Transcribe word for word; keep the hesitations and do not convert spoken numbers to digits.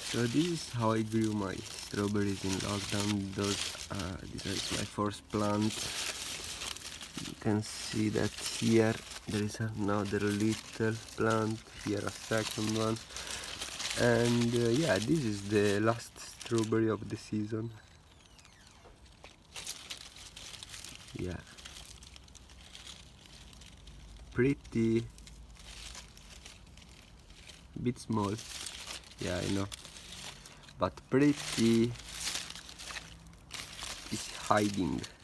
So this is how I grew my strawberries in lockdown. Those uh, this is my first plant. You can see that here there is another little plant, here a second one, and uh, yeah, this is the last strawberry of the season. Yeah, pretty, bit small, yeah, I know, but pretty is hiding.